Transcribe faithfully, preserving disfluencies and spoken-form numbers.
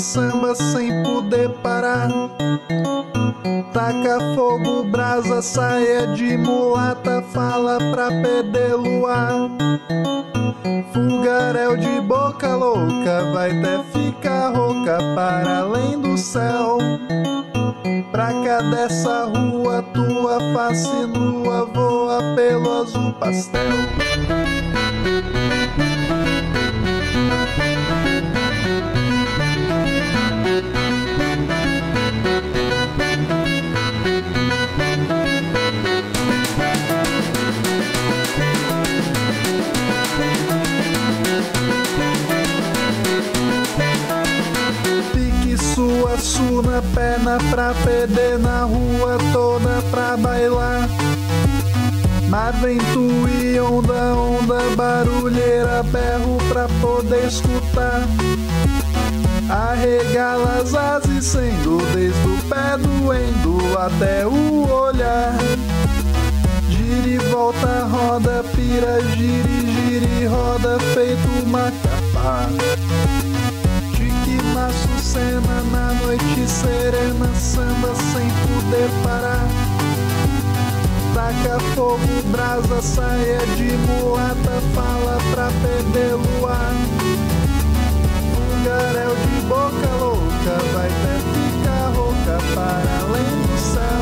samba sem poder parar. Taca fogo, brasa, saia de mulata, fala pra perder luar. Fogaréu de boca louca, vai até ficar rouca para além do céu. Pra cá dessa rua, tua face nua voa pelo azul pastel. Sua suna, perna pra perder na rua toda pra bailar. Mar, vento e onda, onda, barulheira, berro pra poder escutar. Arregala as asas sendo desde o pé doendo até o olhar. Gira e volta, roda, pira, gire, gire, roda, feito uma capa. Açucena na noite serena, samba sem poder parar. Taca fogo, brasa, saia de mulata, fala pra perder luar. Fogaréu de boca louca, vai até ficar rouca para além do céu.